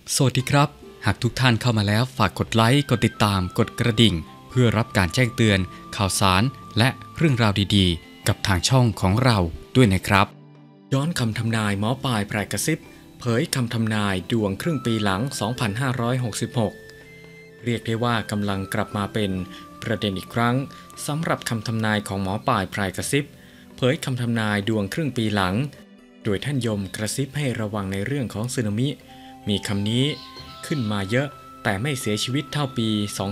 สวัสดีครับหากทุกท่านเข้ามาแล้วฝากกดไลค์กดติดตามกดกระดิ่งเพื่อรับการแจ้งเตือนข่าวสารและเรื่องราวดีๆกับทางช่องของเราด้วยนะครับย้อนคำทำนายหมอปลายแพรกระซิบเผยคำทำนายดวงครึ่งปีหลัง 2566 เรียกได้ว่ากำลังกลับมาเป็นประเด็นอีกครั้งสำหรับคำทำนายของหมอปลายแพรกระซิบเผยคำทำนายดวงครึ่งปีหลังโดยท่านยมกระซิบให้ระวังในเรื่องของสึนามิมีคำนี้ขึ้นมาเยอะแต่ไม่เสียชีวิตเท่าปี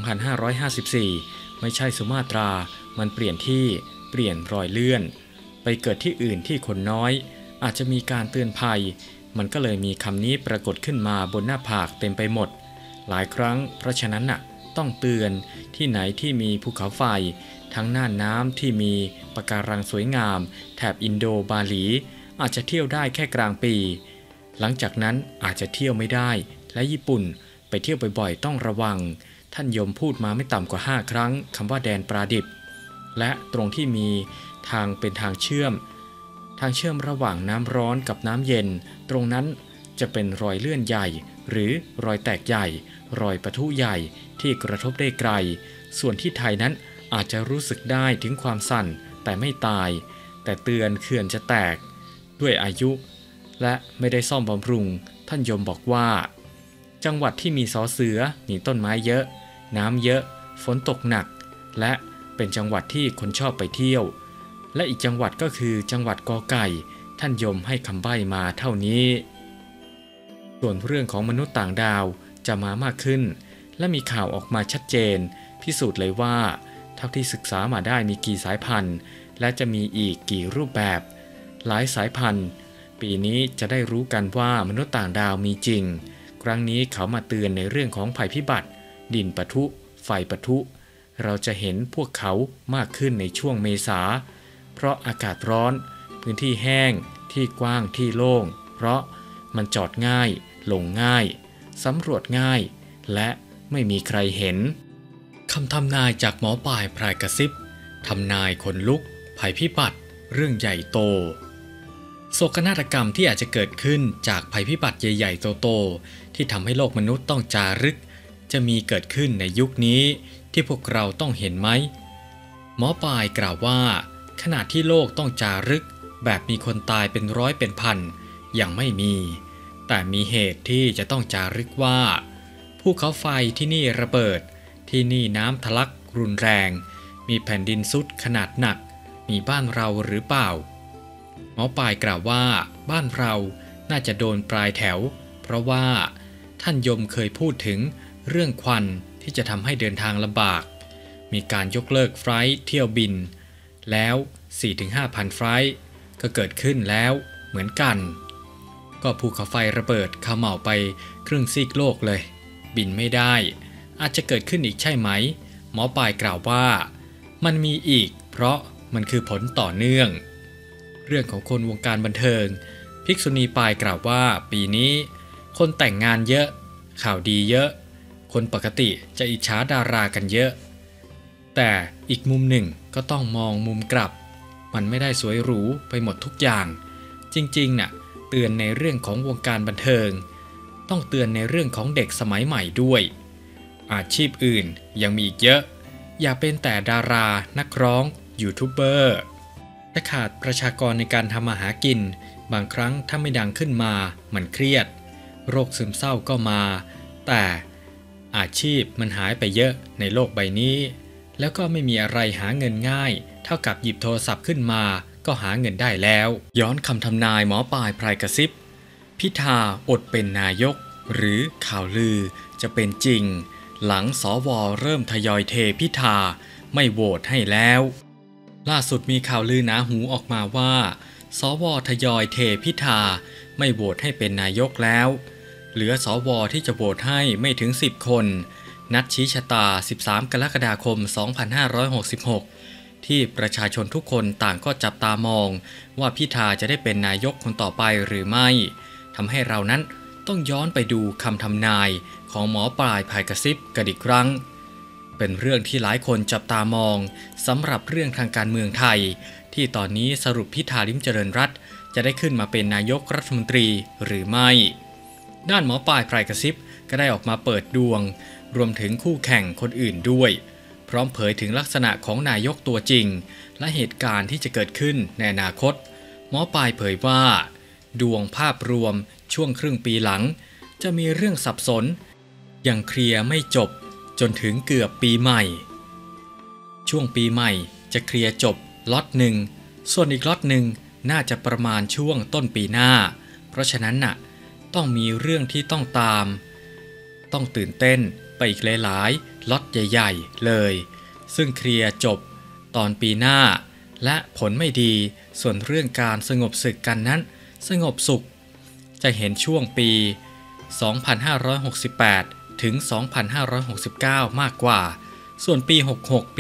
2554 ไม่ใช่สุมาตรา มันเปลี่ยนที่เปลี่ยนรอยเลื่อนไปเกิดที่อื่นที่คนน้อยอาจจะมีการเตือนภัยมันก็เลยมีคำนี้ปรากฏขึ้นมาบนหน้าผากเต็มไปหมดหลายครั้งเพราะฉะนั้นต้องเตือนที่ไหนที่มีภูเขาไฟทั้งน่านน้ำที่มีปะการังสวยงามแถบอินโดบาหลีอาจจะเที่ยวได้แค่กลางปีหลังจากนั้นอาจจะเที่ยวไม่ได้และญี่ปุ่นไปเที่ยวบ่อยๆต้องระวังท่านยมพูดมาไม่ต่ำกว่า5ครั้งคำว่าแดนปลาดิบและตรงที่มีทางเป็นทางเชื่อมระหว่างน้ำร้อนกับน้ำเย็นตรงนั้นจะเป็นรอยเลื่อนใหญ่หรือรอยแตกใหญ่รอยปะทุใหญ่ที่กระทบได้ไกลส่วนที่ไทยนั้นอาจจะรู้สึกได้ถึงความสั่นแต่ไม่ตายแต่เตือนเขื่อนจะแตกด้วยอายุและไม่ได้ซ่อมบำรุงท่านยมบอกว่าจังหวัดที่มีสอเสือมีต้นไม้เยอะน้ำเยอะฝนตกหนักและเป็นจังหวัดที่คนชอบไปเที่ยวและอีกจังหวัดก็คือจังหวัดกอไก่ท่านยมให้คำใบ้มาเท่านี้ส่วนเรื่องของมนุษย์ต่างดาวจะมามากขึ้นและมีข่าวออกมาชัดเจนพิสูจน์เลยว่าเท่าที่ศึกษามาได้มีกี่สายพันธุ์และจะมีอีกกี่รูปแบบหลายสายพันธุ์ปีนี้จะได้รู้กันว่ามนุษย์ต่างดาวมีจริงครั้งนี้เขามาเตือนในเรื่องของภัยพิบัติดินปะทุไฟปะทุเราจะเห็นพวกเขามากขึ้นในช่วงเมษาเพราะอากาศร้อนพื้นที่แห้งที่กว้างที่โล่งเพราะมันจอดง่ายลงง่ายสำรวจง่ายและไม่มีใครเห็นคำทำนายจากหมอปลายพรายกระซิบทำนายคนลุกภัยพิบัติเรื่องใหญ่โตโศกนาฏกรรมที่อาจจะเกิดขึ้นจากภัยพิบัติใหญ่ๆโตๆที่ทำให้โลกมนุษย์ต้องจารึกจะมีเกิดขึ้นในยุคนี้ที่พวกเราต้องเห็นไหมหมอปลายกล่าวว่าขณะที่โลกต้องจารึกแบบมีคนตายเป็นร้อยเป็นพันยังไม่มีแต่มีเหตุที่จะต้องจารึกว่าภูเขาไฟที่นี่ระเบิดที่นี่น้ำทะลักรุนแรงมีแผ่นดินทรุดขนาดหนักมีบ้านเราหรือเปล่าหมอปลายกล่าวว่าบ้านเราน่าจะโดนปลายแถวเพราะว่าท่านยมเคยพูดถึงเรื่องควันที่จะทำให้เดินทางลำบากมีการยกเลิกไฟล์เที่ยวบินแล้ว 4-5,000 ไฟล์ก็เกิดขึ้นแล้วเหมือนกันก็ภูเขาไฟระเบิดเขม่าไปครึ่งซีกโลกเลยบินไม่ได้อาจจะเกิดขึ้นอีกใช่ไหมหมอปลายกล่าวว่ามันมีอีกเพราะมันคือผลต่อเนื่องเรื่องของคนวงการบันเทิงภิกษุณีปลายกล่าวว่าปีนี้คนแต่งงานเยอะข่าวดีเยอะคนปกติจะอิจฉาดารากันเยอะแต่อีกมุมหนึ่งก็ต้องมองมุมกลับมันไม่ได้สวยหรูไปหมดทุกอย่างจริงๆเตือนในเรื่องของวงการบันเทิงต้องเตือนในเรื่องของเด็กสมัยใหม่ด้วยอาชีพอื่นยังมีอีกเยอะอย่าเป็นแต่ดารานักร้องยูทูบเบอร์ถ้าขาดประชากรในการทำมาหากินบางครั้งถ้าไม่ดังขึ้นมามันเครียดโรคซึมเศร้าก็มาแต่อาชีพมันหายไปเยอะในโลกใบนี้แล้วก็ไม่มีอะไรหาเงินง่ายเท่ากับหยิบโทรศัพท์ขึ้นมาก็หาเงินได้แล้วย้อนคำทำนายหมอปลายพรายกระซิบพิธาอดเป็นนายกหรือข่าวลือจะเป็นจริงหลังสว.เริ่มทยอยเทพิธาไม่โหวตให้แล้วล่าสุดมีข่าวลือหนาหูออกมาว่าสว.ทยอยเทพิธาไม่โหวตให้เป็นนายกแล้วเหลือสว.ที่จะโหวตให้ไม่ถึง10คนนัดชี้ชะตา13กรกฎาคม2566ที่ประชาชนทุกคนต่างก็จับตามองว่าพิธาจะได้เป็นนายกคนต่อไปหรือไม่ทำให้เรานั้นต้องย้อนไปดูคำทำนายของหมอปลายพรายกระซิบกันอีกครั้งเป็นเรื่องที่หลายคนจับตามองสำหรับเรื่องทางการเมืองไทยที่ตอนนี้สรุปพิธาลิ้มเจริญรัตน์จะได้ขึ้นมาเป็นนายกรัฐมนตรีหรือไม่ด้านหมอปลายพรายกระซิบก็ได้ออกมาเปิดดวงรวมถึงคู่แข่งคนอื่นด้วยพร้อมเผยถึงลักษณะของนายกตัวจริงและเหตุการณ์ที่จะเกิดขึ้นในอนาคตหมอปลายเผยว่าดวงภาพรวมช่วงครึ่งปีหลังจะมีเรื่องสับสนยังเคลียร์ไม่จบจนถึงเกือบปีใหม่ช่วงปีใหม่จะเคลียร์จบล็อตหนึ่งส่วนอีกล็อตหนึ่งน่าจะประมาณช่วงต้นปีหน้าเพราะฉะนั้นน่ะต้องมีเรื่องที่ต้องตามต้องตื่นเต้นไปอีกหลายๆล็อตใหญ่ๆเลยซึ่งเคลียร์จบตอนปีหน้าและผลไม่ดีส่วนเรื่องการสงบศึกกันนั้นสงบสุขจะเห็นช่วงปี 2568 ถึง 2569 มากกว่าส่วนปี 66 ปี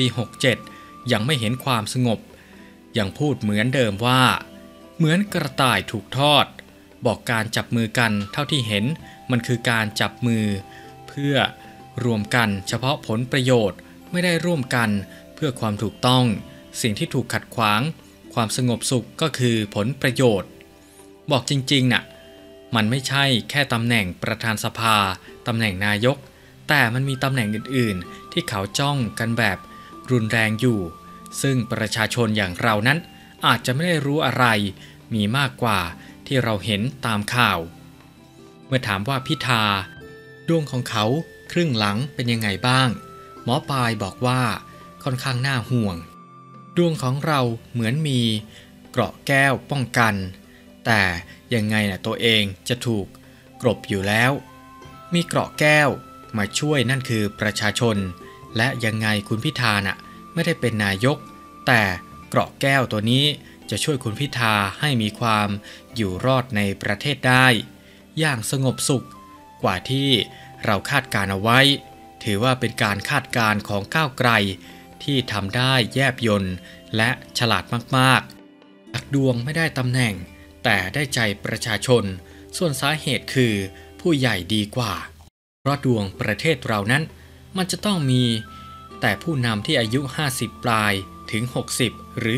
67 ยังไม่เห็นความสงบยังพูดเหมือนเดิมว่าเหมือนกระต่ายถูกทอดบอกการจับมือกันเท่าที่เห็นมันคือการจับมือเพื่อรวมกันเฉพาะผลประโยชน์ไม่ได้ร่วมกันเพื่อความถูกต้องสิ่งที่ถูกขัดขวางความสงบสุขก็คือผลประโยชน์บอกจริงๆน่ะมันไม่ใช่แค่ตำแหน่งประธานสภาตำแหน่งนายกแต่มันมีตำแหน่งอื่นๆที่เขาจ้องกันแบบรุนแรงอยู่ซึ่งประชาชนอย่างเรานั้นอาจจะไม่ได้รู้อะไรมีมากกว่าที่เราเห็นตามข่าวเมื่อถามว่าพิธาดวงของเขาครึ่งหลังเป็นยังไงบ้างหมอปลายบอกว่าค่อนข้างน่าห่วงดวงของเราเหมือนมีเกราะแก้วป้องกันแต่ยังไงน่ะตัวเองจะถูกกลบอยู่แล้วมีเกราะแก้วมาช่วยนั่นคือประชาชนและยังไงคุณพิธาน่ะไม่ได้เป็นนายกแต่เกราะแก้วตัวนี้จะช่วยคุณพิธาให้มีความอยู่รอดในประเทศได้อย่างสงบสุขกว่าที่เราคาดการเอาไว้ถือว่าเป็นการคาดการณ์ของก้าวไกลที่ทำได้แยบยลและฉลาดมากๆจากดวงไม่ได้ตำแหน่งแต่ได้ใจประชาชนส่วนสาเหตุคือผู้ใหญ่ดีกว่าเพราะดวงประเทศเรานั้นมันจะต้องมีแต่ผู้นำที่อายุ50ปลายถึง60หรือ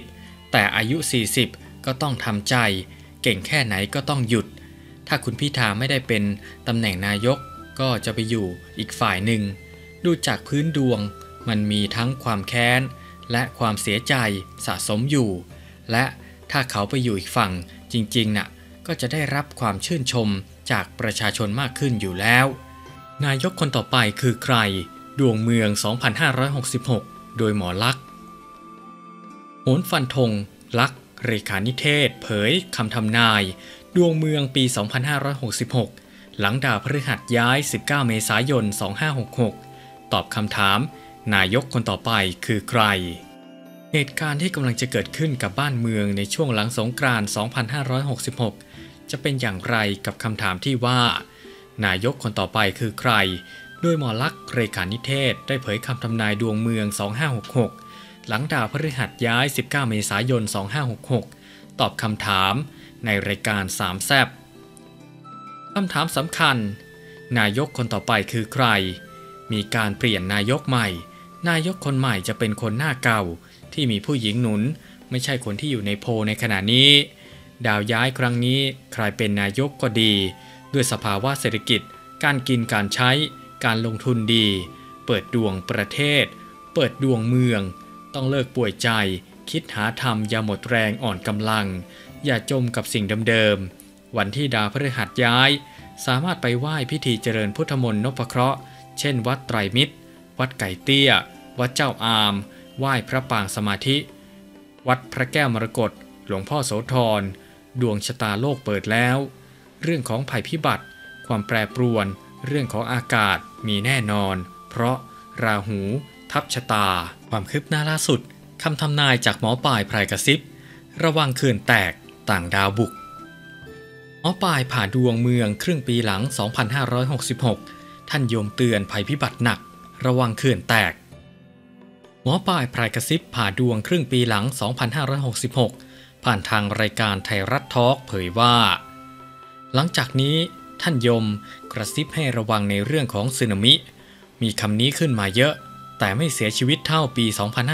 70แต่อายุ40ก็ต้องทำใจเก่งแค่ไหนก็ต้องหยุดถ้าคุณพิธาไม่ได้เป็นตำแหน่งนายกก็จะไปอยู่อีกฝ่ายหนึ่งดูจากพื้นดวงมันมีทั้งความแค้นและความเสียใจสะสมอยู่และถ้าเขาไปอยู่อีกฝั่งจริงๆน่ะก็จะได้รับความชื่นชมจากประชาชนมากขึ้นอยู่แล้วนายกคนต่อไปคือใครดวงเมือง 2566 โดยหมอลักษณ์โหนฟันธงลักษณ์เรขานิเทศเผยคำทำนายดวงเมืองปี 2566 หลังดาวพฤหัสย้าย 19 เมษายน 2566 ตอบคำถามนายกคนต่อไปคือใครเหตุการณ์ที่กำลังจะเกิดขึ้นกับบ้านเมืองในช่วงหลังสงกรานต์ 2566 จะเป็นอย่างไรกับคำถามที่ว่านายกคนต่อไปคือใครโดยหมอลักษณ์เรขานิเทศได้เผยคำทำนายดวงเมือง 2566 หลังดาวพฤหัสย้าย 19 เมษายน 2566 ตอบคำถามในรายการสามแซ่บคำถามสำคัญนายกคนต่อไปคือใครมีการเปลี่ยนนายกใหม่นายกคนใหม่จะเป็นคนหน้าเก่าที่มีผู้หญิงหนุนไม่ใช่คนที่อยู่ในโพลในขณะนี้ดาวย้ายครั้งนี้ใครเป็นนายกก็ดีด้วยสภาวะเศรษฐกิจการกินการใช้การลงทุนดีเปิดดวงประเทศเปิดดวงเมืองต้องเลิกป่วยใจคิดหาทำอย่าหมดแรงอ่อนกำลังอย่าจมกับสิ่งเดิมๆวันที่ดาวพฤหัสย้ายสามารถไปไหว้พิธีเจริญพุทธมนต์นพเคราะห์เช่นวัดไตรมิตรวัดไก่เตี้ยวัดเจ้าอามไหว้พระปางสมาธิวัดพระแก้วมรกตหลวงพ่อโสธรดวงชะตาโลกเปิดแล้วเรื่องของภัยพิบัติความแปรปรวนเรื่องของอากาศมีแน่นอนเพราะราหูทับชะตาความคืบหน้าล่าสุดคำทำนายจากหมอปลายพรายกระซิบระวังเขื่อนแตกต่างดาวบุกหมอปลายผ่าดวงเมืองครึ่งปีหลัง 2566 ท่านโยมเตือนภัยพิบัติหนักระวังเขื่อนแตกหมอปลายพรายกระซิบผ่าดวงครึ่งปีหลัง 2566 ผ่านทางรายการไทยรัฐทอล์กเผยว่าหลังจากนี้ท่านยมกระซิบให้ระวังในเรื่องของสึนามิมีคำนี้ขึ้นมาเยอะแต่ไม่เสียชีวิตเท่าปี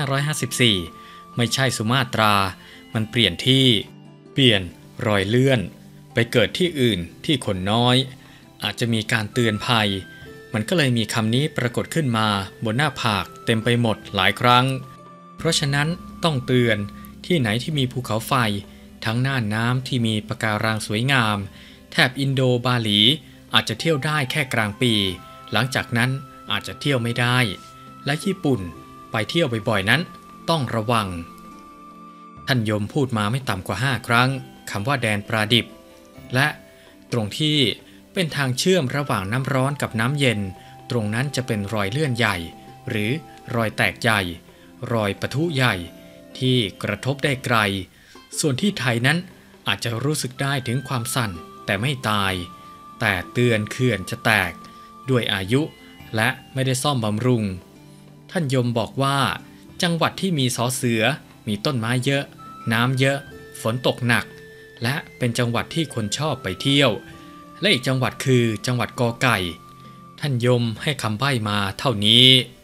2554 ไม่ใช่สุมาตรามันเปลี่ยนที่เปลี่ยนรอยเลื่อนไปเกิดที่อื่นที่คนน้อยอาจจะมีการเตือนภัยมันก็เลยมีคำนี้ปรากฏขึ้นมาบนหน้าผากเต็มไปหมดหลายครั้งเพราะฉะนั้นต้องเตือนที่ไหนที่มีภูเขาไฟทั้งน่านน้ำที่มีปะการังสวยงามแถบอินโดบาหลีอาจจะเที่ยวได้แค่กลางปีหลังจากนั้นอาจจะเที่ยวไม่ได้และญี่ปุ่นไปเที่ยวบ่อยๆนั้นต้องระวังท่านยมพูดมาไม่ต่ำกว่า5 ครั้งคำว่าแดนปราดิบและตรงที่เป็นทางเชื่อมระหว่างน้ำร้อนกับน้ำเย็นตรงนั้นจะเป็นรอยเลื่อนใหญ่หรือรอยแตกใหญ่รอยปะทุใหญ่ที่กระทบได้ไกลส่วนที่ไทยนั้นอาจจะรู้สึกได้ถึงความสั่นแต่ไม่ตายแต่เตือนเขื่อนจะแตกด้วยอายุและไม่ได้ซ่อมบำรุงท่านยมบอกว่าจังหวัดที่มีสอเสือมีต้นไม้เยอะน้ำเยอะฝนตกหนักและเป็นจังหวัดที่คนชอบไปเที่ยวและอีกจังหวัดคือจังหวัดกอไก่ท่านยมให้คำใบ้มาเท่านี้